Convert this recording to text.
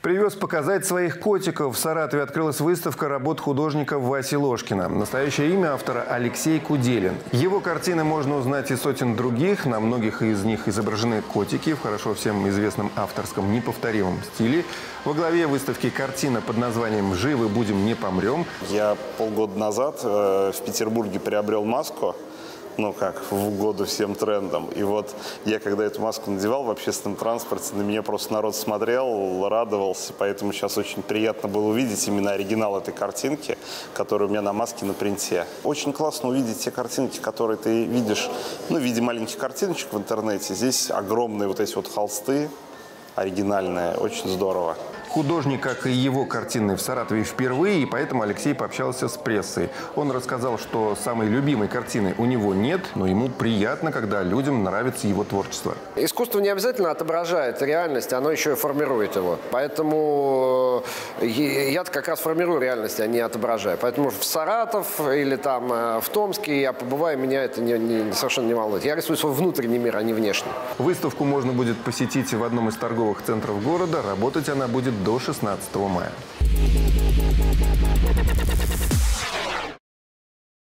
Привез показать своих котиков. В Саратове открылась выставка работ художника Васи Ложкина. Настоящее имя автора – Алексей Куделин. Его картины можно узнать из сотен других. На многих из них изображены котики в хорошо всем известном авторском неповторимом стиле. Во главе выставки картина под названием «Живы будем, не помрем». Я полгода назад в Петербурге приобрел маску. Ну как, в угоду всем трендам. И вот я, когда эту маску надевал в общественном транспорте, на меня просто народ смотрел, радовался. Поэтому сейчас очень приятно было увидеть именно оригинал этой картинки, которая у меня на маске на принте. Очень классно увидеть те картинки, которые ты видишь, ну, в виде маленьких картиночек в интернете. Здесь огромные вот эти вот холсты, оригинальные, очень здорово. Художник, как и его картины, в Саратове впервые, и поэтому Алексей пообщался с прессой. Он рассказал, что самой любимой картины у него нет, но ему приятно, когда людям нравится его творчество. Искусство не обязательно отображает реальность, оно еще и формирует его. Поэтому я-то как раз формирую реальность, а не отображаю. Поэтому в Саратов или там в Томске я побываю, меня это совершенно не волнует. Я рисую свой внутренний мир, а не внешний. Выставку можно будет посетить в одном из торговых центров города. Работать она будет до 16 мая.